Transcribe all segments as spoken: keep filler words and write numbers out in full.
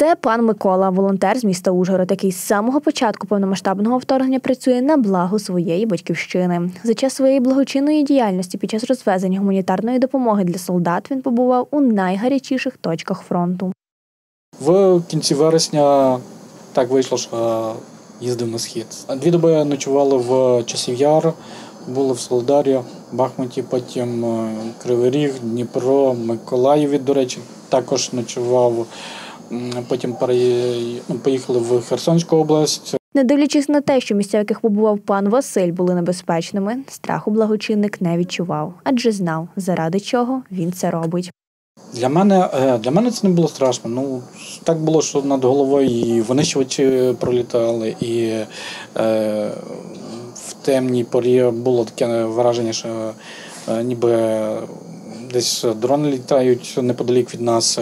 Це пан Микола, волонтер з міста Ужгород, який з самого початку повномасштабного вторгнення працює на благо своєї батьківщини. За час своєї благочинної діяльності під час розвезення гуманітарної допомоги для солдат він побував у найгарячіших точках фронту. В кінці вересня так вийшло, що їздив на схід. Дві доби ночували в Часів Яр, були в Солидарі, Бахмуті, потім Кривий Ріг, Дніпро, Миколаєві, до речі, також ночував. Потім поїхали в Херсонську область. Не дивлячись на те, що місця, в яких побував пан Василь, були небезпечними, страху благочинник не відчував, адже знав, заради чого він це робить. Для мене, для мене це не було страшно. Ну, так було, що над головою і винищувачі пролітали, і е, в темній порі було таке враження, що е, ніби десь дрони літають неподалік від нас.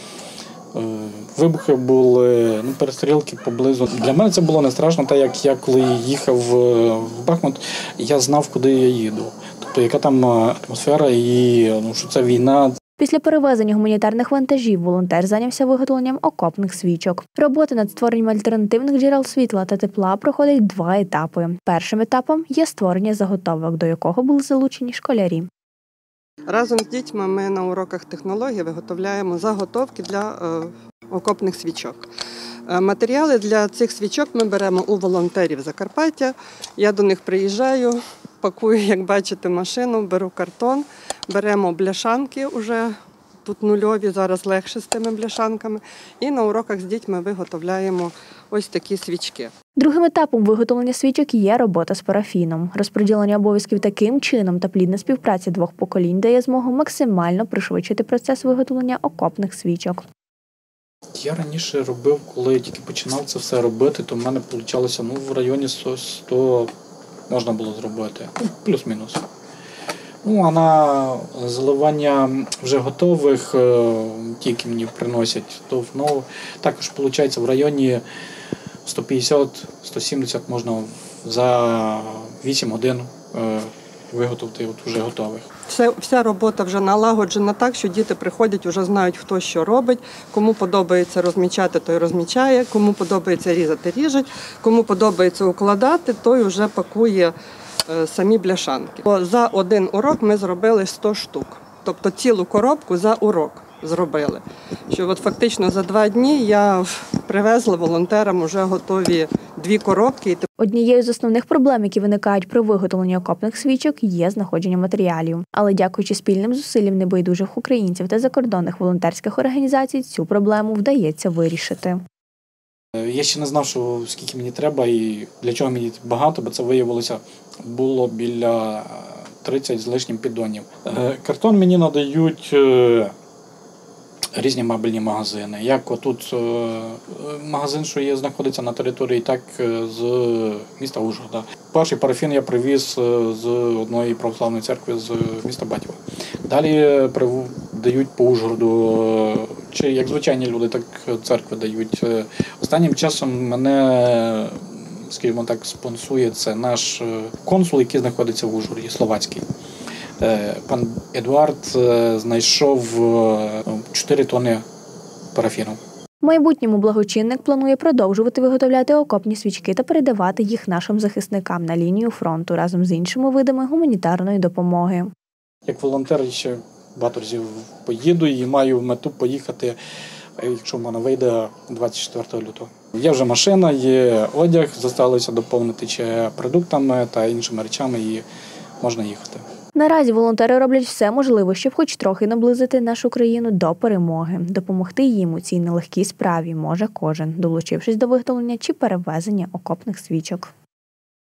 Вибухи були, ну, перестрілки поблизу. Для мене це було не страшно, так як я коли їхав в Бахмут, я знав, куди я їду. Тобто, яка там атмосфера і ну, що це війна. Після перевезення гуманітарних вантажів волонтер зайнявся виготовленням окопних свічок. Робота над створенням альтернативних джерел світла та тепла проходить два етапи. Першим етапом є створення заготовок, до якого були залучені школярі. Разом з дітьми ми на уроках технології виготовляємо заготовки для е, окопних свічок. Е, матеріали для цих свічок ми беремо у волонтерів Закарпаття. Я до них приїжджаю, пакую, як бачите, машину, беру картон, беремо бляшанки уже. Тут нульові, зараз легше з тими бляшанками. І на уроках з дітьми виготовляємо ось такі свічки. Другим етапом виготовлення свічок є робота з парафіном. Розподілення обов'язків таким чином та плідна співпраця двох поколінь дає змогу максимально пришвидшити процес виготовлення окопних свічок. Я раніше робив, коли тільки починав це все робити, то в мене вийшло ну, в районі сто можна було зробити, ну, плюс-мінус. Ну, а на заливання вже готових, ті, які мені приносять, то ну, також виходить в районі сто п'ятдесят - сто сімдесят можна за вісім годин виготовити от вже готових. Все, вся робота вже налагоджена так, що діти приходять, вже знають, хто що робить, кому подобається розмічати, той розмічає, кому подобається різати, ріжуть, кому подобається укладати, той вже пакує самі бляшанки. За один урок ми зробили сто штук, тобто цілу коробку за урок зробили. Що от фактично за два дні я привезла волонтерам вже готові дві коробки. Однією з основних проблем, які виникають при виготовленні окопних свічок, є знаходження матеріалів. Але дякуючи спільним зусиллям небайдужих українців та закордонних волонтерських організацій, цю проблему вдається вирішити. Я ще не знав, що скільки мені треба і для чого мені багато, бо це виявилося, було біля тридцять з лишнім піддонів. Картон мені надають різні мебельні магазини. Як отут магазин, що є, знаходиться на території, так з міста Ужгорода. Перший парафін я привіз з одної православної церкви з міста Батьова. Далі дають по Ужгороду, чи як звичайні люди, так церкви дають. Останнім часом мене, скажімо так, спонсує це наш консул, який знаходиться в Ужгороді, словацький. Пан Едуард знайшов чотири тонни парафіну. В майбутньому благочинник планує продовжувати виготовляти окопні свічки та передавати їх нашим захисникам на лінію фронту разом з іншими видами гуманітарної допомоги. Як волонтер ще багато разів поїду і маю мету поїхати, якщо в мене вийде, двадцять четвертого лютого. Є вже машина, є одяг, залишилося доповнити ще продуктами та іншими речами і можна їхати. Наразі волонтери роблять все можливе, щоб хоч трохи наблизити нашу країну до перемоги. Допомогти їм у цій нелегкій справі може кожен, долучившись до виготовлення чи перевезення окопних свічок.